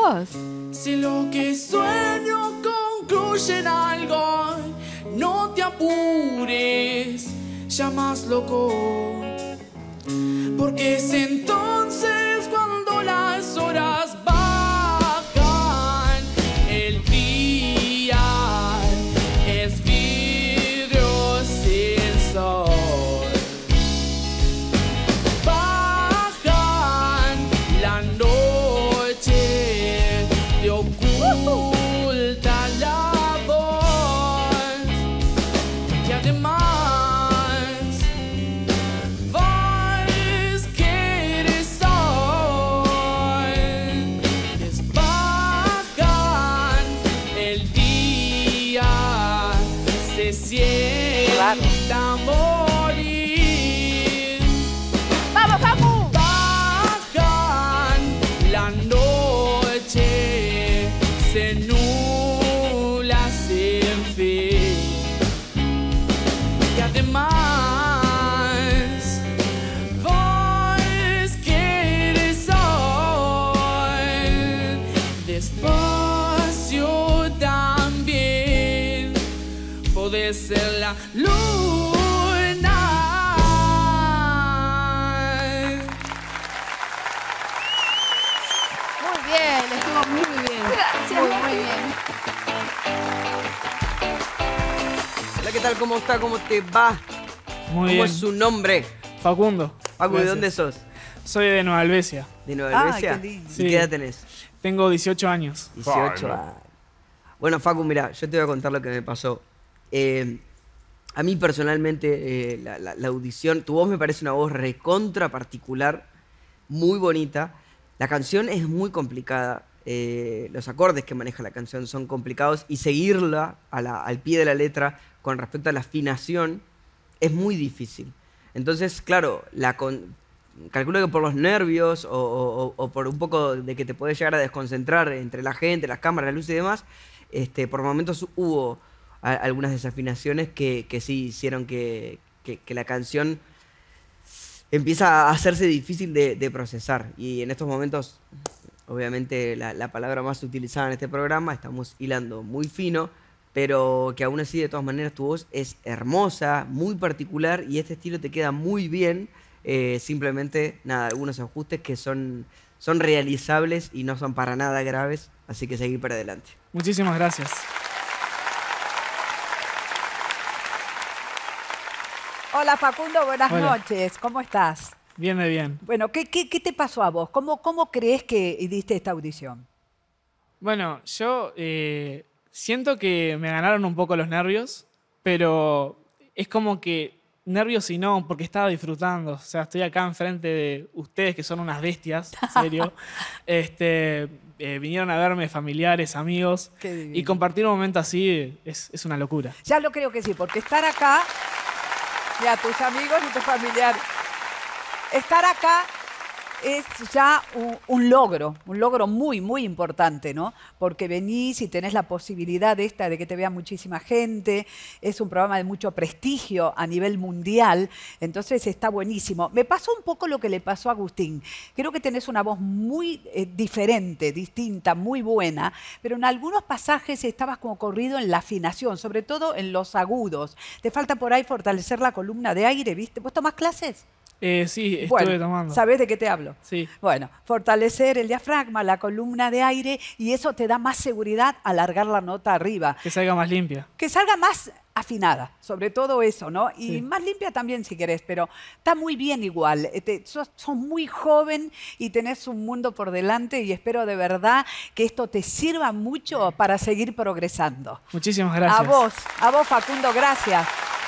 vos. Si lo que sueño concluye en algo, no te apures, ya más loco. Porque es entonces cuando las horas bajan, el día es vidrio sin sol. Bajan la noche, te oculta la voz y además sienta morir. ¡Vamos, Facu! Bajan la noche, se nubla sin fin. Y además, vos quieres hoy despacio también. Podés ser la luna. Muy bien, estuvo muy bien. Gracias, Muy bien. Hola, ¿qué tal? ¿Cómo está? ¿Cómo te va? Muy ¿Cómo bien. es su nombre? Facundo. Facu, ¿de Gracias. dónde sos? Soy de Nueva Albesia. ¿De Nueva Helvecia? qué lindo. ¿Y Sí. qué edad tenés? Tengo 18 años. 18 años. Bueno, Facu, mira, yo te voy a contar lo que me pasó. A mí personalmente, la audición, tu voz me parece una voz recontra particular, muy bonita. La canción es muy complicada. Los acordes que maneja la canción son complicados y seguirla al pie de la letra con respecto a la afinación es muy difícil. Entonces, claro, calculo que por los nervios o por un poco de que te podés llegar a desconcentrar entre la gente, las cámaras, la luz y demás, por momentos hubo algunas desafinaciones que sí hicieron que la canción empieza a hacerse difícil de procesar. Y en estos momentos, obviamente, la palabra más utilizada en este programa, estamos hilando muy fino, pero que aún así, de todas maneras, tu voz es hermosa, muy particular y este estilo te queda muy bien. Simplemente, nada, algunos ajustes que son realizables y no son para nada graves, así que seguir para adelante. Muchísimas gracias. Hola, Facundo, buenas Hola. noches. ¿Cómo estás? Bien de bien. Bueno, ¿qué te pasó a vos? ¿Cómo crees que diste esta audición? Bueno, yo siento que me ganaron un poco los nervios, pero es como que nervios y no, porque estaba disfrutando. O sea, estoy acá enfrente de ustedes, que son unas bestias, en serio. Vinieron a verme familiares, amigos, Qué divino. y compartir un momento así es una locura. Ya lo creo que sí, porque estar acá, y a tus amigos y tus familiares, estar acá es ya un logro muy, muy importante, ¿no? Porque venís y tenés la posibilidad de que te vea muchísima gente, es un programa de mucho prestigio a nivel mundial, entonces está buenísimo. Me pasó un poco lo que le pasó a Agustín. Creo que tenés una voz muy diferente, distinta, muy buena, pero en algunos pasajes estabas como corrido en la afinación, sobre todo en los agudos. Te falta por ahí fortalecer la columna de aire, ¿viste? ¿Vos tomás clases? Sí, estuve tomando. ¿Sabés de qué te hablo? Sí. Bueno, fortalecer el diafragma, la columna de aire, y eso te da más seguridad, alargar la nota arriba. Que salga más limpia. Que salga más afinada, sobre todo eso, ¿no? Y Sí. más limpia también si querés, pero está muy bien igual. Sos muy joven y tenés un mundo por delante y espero de verdad que esto te sirva mucho para seguir progresando. Muchísimas gracias. A vos Facundo, gracias.